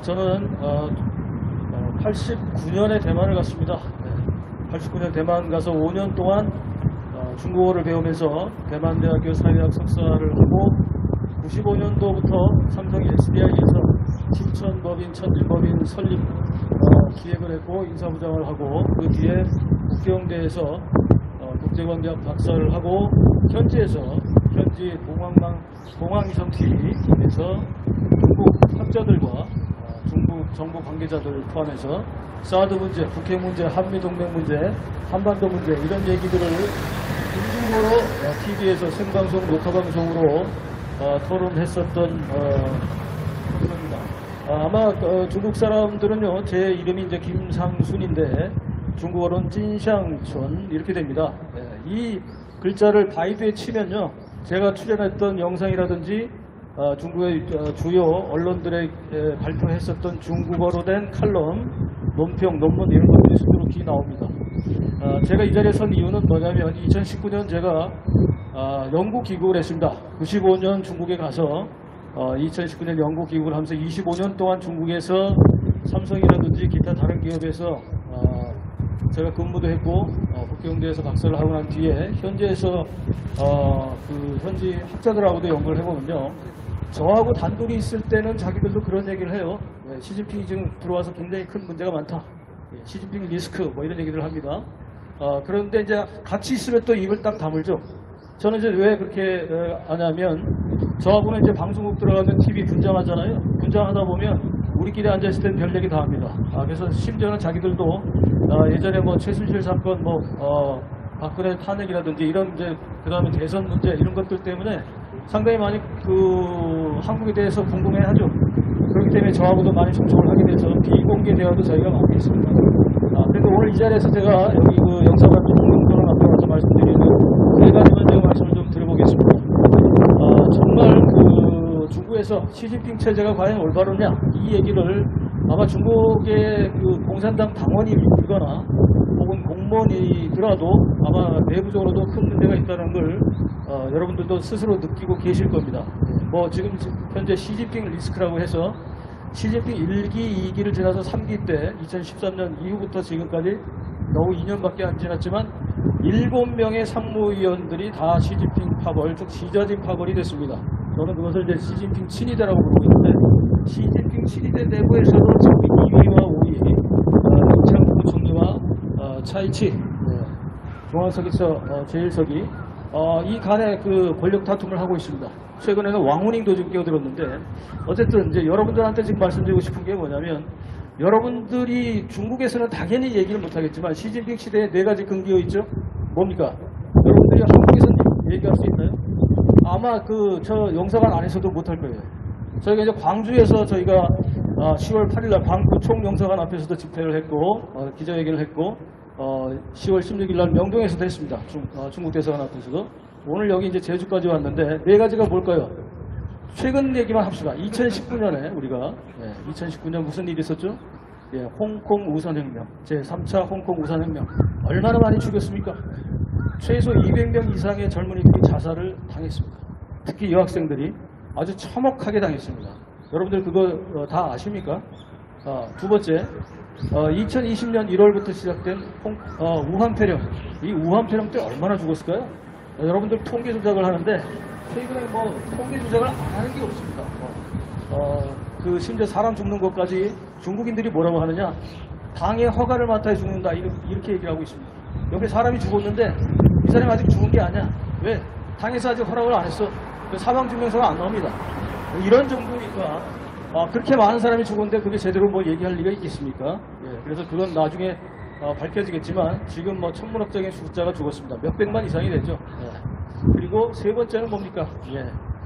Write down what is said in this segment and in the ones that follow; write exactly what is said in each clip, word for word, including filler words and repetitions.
저는 어, 어, 팔십구 년에 대만을 갔습니다. 네. 팔십구 년 대만 가서 오 년 동안 어, 중국어를 배우면서 대만대학교 사회학 석사를 하고 구십오 년도부터 삼성 에스디아이에서 칠천법인, 천진법인 설립 어, 기획을 했고 인사부장을 하고 그 뒤에 국경대에서 어, 국제관계학 박사를 하고 현지에서 현지 공항망 공항위성티비에서 중국 학자들과 어, 중국 정부 관계자들을 포함해서 사드 문제, 북핵 문제, 한미동맹 문제, 한반도 문제 이런 얘기들을 중국어로 어, 티비에서 생방송, 녹화방송으로 어, 토론했었던 어, 겁니다. 아, 아마 어, 중국 사람들은요 제 이름이 이제 김상순인데 중국어로는 찐샹촌 이렇게 됩니다. 네, 이 글자를 바이드에 치면요 제가 출연했던 영상이라든지 어, 중국의 어, 주요 언론들에 에, 발표했었던 중국어로 된 칼럼, 논평, 논문 이런 것들이 수두룩히 나옵니다. 어, 제가 이 자리에 선 이유는 뭐냐면 이천십구 년 제가 어, 영국 귀국을 했습니다. 구십오 년 중국에 가서 어, 이천십구 년 영국 귀국을 하면서 이십오 년 동안 중국에서 삼성이라든지 기타 다른 기업에서 어, 제가 근무도 했고 어, 국경대에서 박사를 하고 난 뒤에 현지에서 어, 그 현지 학자들하고도 연구를 해보면요 저하고 단둘이 있을 때는 자기들도 그런 얘기를 해요. 네, 시진핑이 지금 들어와서 굉장히 큰 문제가 많다. 네, 시진핑 리스크 뭐 이런 얘기를 합니다. 어, 그런데 이제 같이 있으면 또 입을 딱 다물죠. 저는 이제 왜 그렇게 어, 하냐면 저하고는 이제 방송국 들어가면 티비 분장하잖아요. 분장하다 보면 우리끼리 앉아있을 때는 별 얘기 다 합니다. 아, 그래서 심지어는 자기들도 어, 예전에 뭐 최순실 사건, 뭐 어, 박근혜 탄핵이라든지 이런 이제 그 다음에 대선 문제 이런 것들 때문에 상당히 많이 그 한국에 대해서 궁금해하죠. 그렇기 때문에 저하고도 많이 접촉을 하게 돼서 비공개 대화도 저희가 많이 했습니다. 아, 그런데 오늘 이 자리에서 제가 여기 그 영사관 중앙도론 앞에 와서 말씀드리는 네 가지만 제가 말씀을 좀 드려보겠습니다. 아, 정말 그 중국에서 시진핑 체제가 과연 올바르냐 이 얘기를 아마 중국의 그 공산당 당원이거나 혹은 공무원이더라도 아마 내부적으로도 큰 문제가 있다는 걸 어, 여러분들도 스스로 느끼고 계실 겁니다. 뭐 지금 현재 시진핑 리스크라고 해서 시진핑 일 기, 이 기를 지나서 삼 기 때 이천십삼 년 이후부터 지금까지 겨우 이 년밖에 안 지났지만 일곱 명의 상무위원들이 다 시진핑 파벌, 즉 시자진 파벌이 됐습니다. 저는 그것을 이제 시진핑 친위대라고 부르고 있는데 시진핑 친위대 내부에서도 지금 이 위와 오 위, 어, 정창 부총리와 어, 차이치 네, 중앙석에서 어, 제일석이 어, 이 간에 그 권력 다툼을 하고 있습니다. 최근에는 왕후닝도 지금 끼어들었는데 어쨌든 이제 여러분들한테 지금 말씀드리고 싶은 게 뭐냐면 여러분들이 중국에서는 당연히 얘기를 못하겠지만 시진핑 시대에 네 가지 근기어 있죠. 뭡니까? 여러분들이 한국에서 얘기할 수 있나요? 아마 그 저 영사관 안에서도 못할 거예요. 저희가 이제 광주에서 저희가 어, 시월 팔일 날 광주 총영사관 앞에서도 집회를 했고 어, 기자회견을 했고 어, 시월 십육일 날 명동에서도 했습니다. 중, 어, 중국 대사관 앞에서도. 오늘 여기 이제 제주까지 왔는데 네 가지가 뭘까요? 최근 얘기만 합시다. 이천십구 년에 우리가 예, 이천십구 년 무슨 일이 있었죠? 예, 홍콩 우선혁명, 제삼 차 홍콩 우선혁명 얼마나 많이 죽였습니까? 최소 이백 명 이상의 젊은이들이 자살을 당했습니다. 특히 여학생들이 아주 처먹하게 당했습니다. 여러분들 그거 어, 다 아십니까? 어, 두 번째, 어, 이천이십 년 일월부터 시작된 홍, 어, 우한폐렴. 이 우한폐렴 때 얼마나 죽었을까요? 어, 여러분들 통계 조작을 하는데 최근에 뭐 통계 조작을 안 하는 게 없습니다. 어, 어, 그 심지어 사람 죽는 것까지 중국인들이 뭐라고 하느냐? 당의 허가를 맡아야 죽는다 이렇게, 이렇게 얘기를 하고 있습니다. 옆에 사람이 죽었는데 이 사람이 아직 죽은 게 아니야. 왜? 당에서 아직 허락을 안 했어. 사망증명서가 안 나옵니다. 이런 정도니까 아, 그렇게 많은 사람이 죽었는데 그게 제대로 뭐 얘기할 리가 있겠습니까? 예, 그래서 그건 나중에 어, 밝혀지겠지만 지금 뭐 천문학적인 숫자가 죽었습니다. 몇백만 이상이 되죠. 예. 그리고 세 번째는 뭡니까? 예.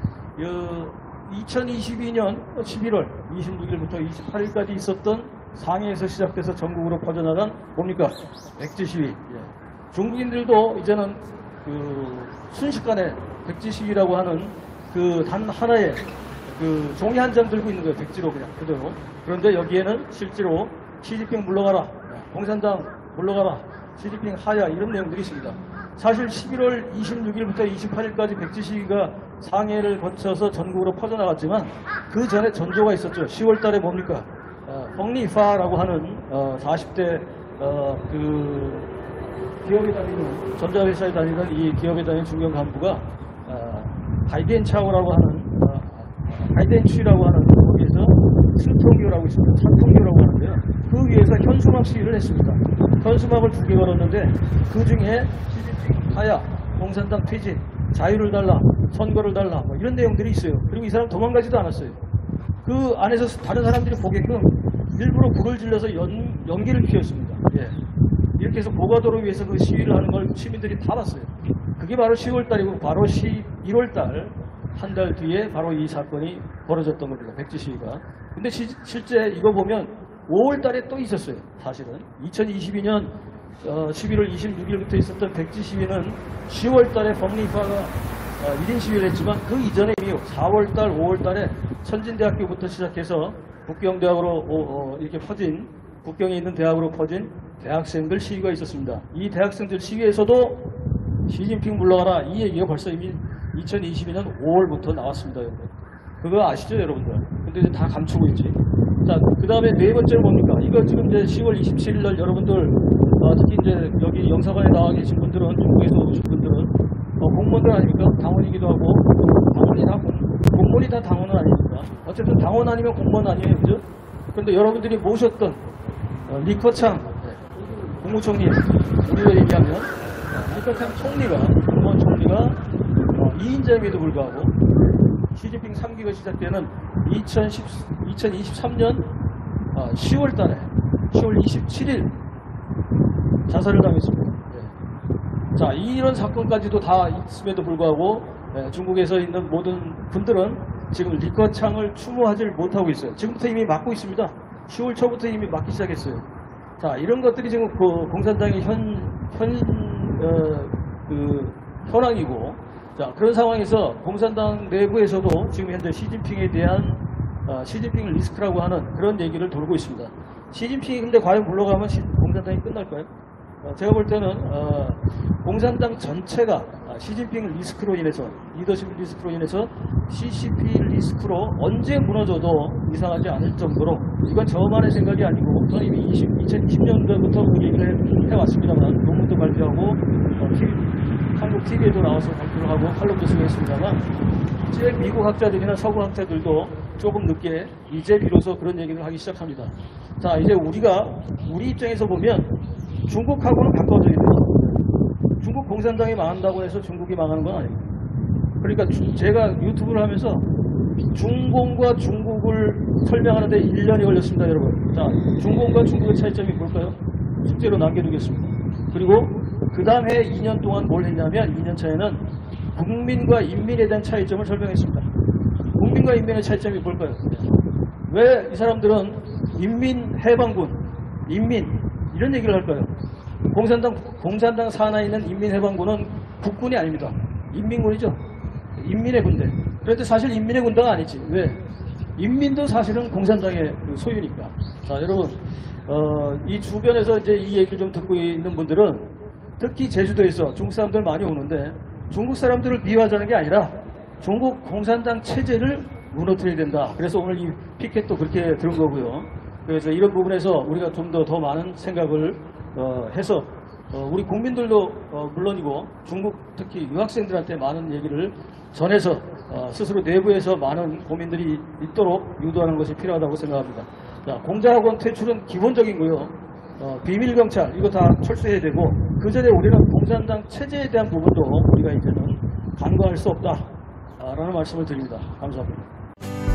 그 이천이십이 년 십일월 이십육일부터 이십팔일까지 있었던 상해에서 시작돼서 전국으로 퍼져나간 뭡니까? 백지 시위. 예. 중국인들도 이제는 그 순식간에 백지 시위라고 하는 그 단 하나의 그 종이 한 장 들고 있는 거예요. 백지로 그냥 그대로. 그런데 여기에는 실제로 시진핑 물러가라, 공산당 물러가라, 시진핑 하야 이런 내용들이 있습니다. 사실 십일월 이십육일부터 이십팔일까지 백지 시위가 상해를 거쳐서 전국으로 퍼져나갔지만 그 전에 전조가 있었죠. 시월 달에 뭡니까? 펑리파라고 하는 어, 사십 대 어, 그 기업에 다니는 전자회사에 다니는 이 기업에 다니는 중견 간부가 어, 하이덴차오라고 하는 어, 하이덴취라고 하는 거기에서 스통교라고 있습니다. 사통교라고 하는데요. 그 위에서 현수막 시위를 했습니다. 현수막을 두 개 걸었는데 그 중에 시진핑 하야, 공산당 퇴진, 자유를 달라, 선거를 달라 뭐 이런 내용들이 있어요. 그리고 이 사람 도망가지도 않았어요. 그 안에서 다른 사람들이 보게끔 일부러 불을 질러서 연, 연기를 피웠습니다. 예. 이렇게 해서 고가도로 위해서 그 시위를 하는 걸 시민들이 다 봤어요. 그게 바로 시월 달이고 바로 일월 달 한 달 뒤에 바로 이 사건이 벌어졌던 겁니다. 백지 시위가. 근데 시, 실제 이거 보면 오월 달에 또 있었어요. 사실은 이천이십이 년 어, 십일월 이십육일부터 있었던 백지 시위는 시월 달에 펑리파가 어, 일 인 시위를 했지만 그 이전에 이미 사월 달, 오월 달에 천진대학교부터 시작해서 북경대학으로 오, 어, 이렇게 퍼진 북경에 있는 대학으로 퍼진 대학생들 시위가 있었습니다. 이 대학생들 시위에서도 시진핑 물러가라 이 얘기가 벌써 이미 이천이십이 년 오월부터 나왔습니다. 여러분. 그거 아시죠 여러분들? 근데 이제 다 감추고 있지. 자, 그 다음에 네 번째는 뭡니까? 이거 지금 이제 시월 이십칠일 날 여러분들 어, 특히 이제 여기 영사관에 나와 계신 분들은 중국에서 오신 분들은 어, 공무원들 아닙니까? 당원이기도 하고 당원이 다 공, 공무원이 다 당원은 아닙니까? 어쨌든 당원 아니면 공무원 아니에요, 그죠? 그런데 여러분들이 모셨던 어, 리커창 네, 국무총리 우리가 얘기하면 어, 리커창 총리가 공무원 총리가 어, 이 인자임에도 불구하고 시진핑 삼 기가 시작되는 이천이십삼 년 어, 시월 달에 시월 이십칠일 자살을 당했습니다. 네. 자, 이런 사건까지도 다 있음에도 불구하고 네, 중국에서 있는 모든 분들은 지금 리커창을 추모하지 못하고 있어요. 지금부터 이미 막고 있습니다. 시월 초부터 이미 막기 시작했어요. 자, 이런 것들이 지금 그 공산당의 현, 현, 어, 그 현황이고, 자, 그런 상황에서 공산당 내부에서도 지금 현재 시진핑에 대한 어, 시진핑 리스크라고 하는 그런 얘기를 돌고 있습니다. 시진핑이 근데 과연 물러가면 시, 공산당이 끝날까요? 어, 제가 볼 때는 어, 공산당 전체가 어, 시진핑 리스크로 인해서 리더십 리스크로 인해서 씨씨피 리스크로 언제 무너져도 이상하지 않을 정도로 이건 저만의 생각이 아니고 저는 이미 이천이십 년도부터 그 얘기를 해왔습니다만 논문도 발표하고 어, 티비, 한국 티비에도 나와서 발표를 하고 칼럼도 쓰고 했습니다만 이제 미국 학자들이나 서구 학자들도 조금 늦게 이제 비로소 그런 얘기를 하기 시작합니다. 자, 이제 우리가 우리 입장에서 보면 중국하고는 바꿔줘야 돼요. 중국 공산당이 망한다고 해서 중국이 망하는 건 아니에요. 그러니까 주, 제가 유튜브를 하면서 중공과 중국을 설명하는데 일 년이 걸렸습니다, 여러분. 자, 중공과 중국의 차이점이 뭘까요? 숙제로 남겨두겠습니다. 그리고 그 다음에 이 년 동안 뭘 했냐면 이 년 차에는 국민과 인민에 대한 차이점을 설명했습니다. 국민과 인민의 차이점이 뭘까요? 왜 이 사람들은 인민해방군, 인민 이런 얘기를 할까요? 공산당, 공산당 산하에 있는 인민해방군은 국군이 아닙니다. 인민군이죠. 인민의 군대. 그런데 사실 인민의 군대가 아니지. 왜? 인민도 사실은 공산당의 소유니까. 자, 여러분, 어, 이 주변에서 이제 이 얘기를 좀 듣고 있는 분들은 특히 제주도에서 중국 사람들 많이 오는데 중국 사람들을 비하하자는 게 아니라 중국 공산당 체제를 무너뜨려야 된다. 그래서 오늘 이 피켓도 그렇게 들은 거고요. 그래서 이런 부분에서 우리가 좀 더 더 많은 생각을 어, 해서 어, 우리 국민들도 어, 물론이고 중국 특히 유학생들한테 많은 얘기를 전해서 어, 스스로 내부에서 많은 고민들이 있도록 유도하는 것이 필요하다고 생각합니다. 자, 공자학원 퇴출은 기본적인 거요. 어, 비밀경찰 이거 다 철수해야 되고 그 전에 우리는 공산당 체제에 대한 부분도 우리가 이제는 간과할 수 없다 라는 말씀을 드립니다. 감사합니다.